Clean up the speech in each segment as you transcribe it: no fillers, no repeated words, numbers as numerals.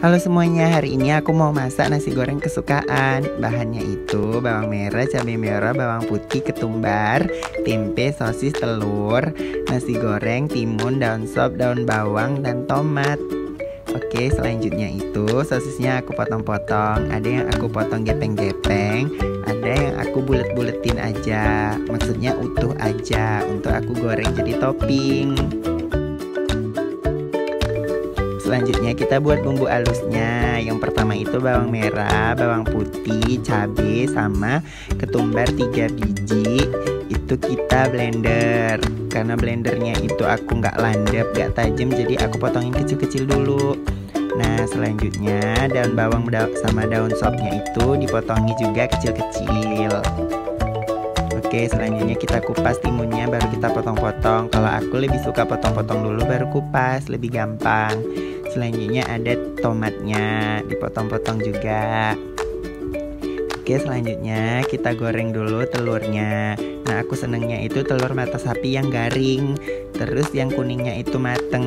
Halo semuanya, hari ini aku mau masak nasi goreng kesukaan. Bahannya itu bawang merah, cabai merah, bawang putih, ketumbar, tempe, sosis, telur, nasi goreng, timun, daun sop, daun bawang, dan tomat. Oke, selanjutnya itu sosisnya aku potong-potong. Ada yang aku potong gepeng-gepeng, ada yang aku bulet-buletin aja. Maksudnya utuh aja untuk aku goreng jadi topping. Selanjutnya kita buat bumbu halusnya. Yang pertama itu bawang merah, bawang putih, cabai, sama ketumbar 3 biji. Itu kita blender. Karena blendernya itu aku nggak landep, nggak tajam, jadi aku potongin kecil-kecil dulu. Nah selanjutnya daun bawang sama daun sopnya itu dipotongi juga kecil-kecil. Oke, selanjutnya kita kupas timunnya, baru kita potong-potong. Kalau aku lebih suka potong-potong dulu baru kupas, lebih gampang. Selanjutnya ada tomatnya, dipotong-potong juga. Oke, selanjutnya kita goreng dulu telurnya. Nah, aku senengnya itu telur mata sapi yang garing, terus yang kuningnya itu mateng.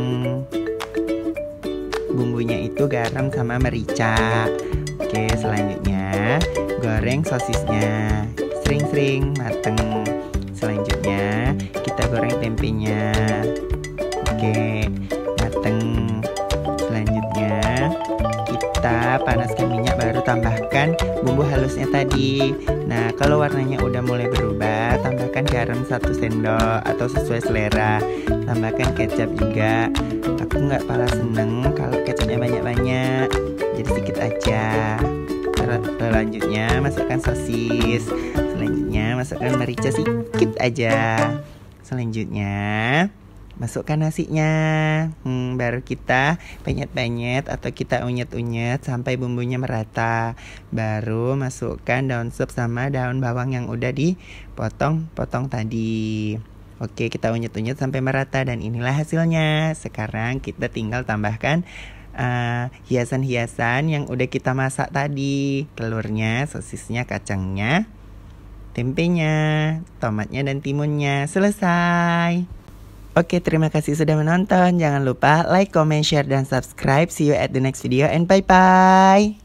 Bumbunya itu garam sama merica. Oke, selanjutnya goreng sosisnya. Sering-sering mateng. Selanjutnya kita goreng tempenya. Oke, mateng. Selanjutnya kita panaskan minyak, baru tambahkan bumbu halusnya tadi. Nah kalau warnanya udah mulai berubah, tambahkan garam 1 sendok atau sesuai selera. Tambahkan kecap juga. Aku nggak pala seneng kalau kecapnya banyak-banyak, jadi sedikit aja. Selanjutnya masukkan sosis. Selanjutnya masukkan merica sedikit aja. Selanjutnya masukkan nasinya. Baru kita penyet-penyet atau kita unyet-unyet sampai bumbunya merata. Baru masukkan daun sop sama daun bawang yang udah dipotong-potong tadi. Oke, kita unyet-unyet sampai merata dan inilah hasilnya. Sekarang kita tinggal tambahkan hiasan-hiasan yang udah kita masak tadi. Telurnya, sosisnya, kacangnya, tempenya, tomatnya, dan timunnya. Selesai. Oke, terima kasih sudah menonton. Jangan lupa like, comment, share, dan subscribe. See you at the next video and bye-bye.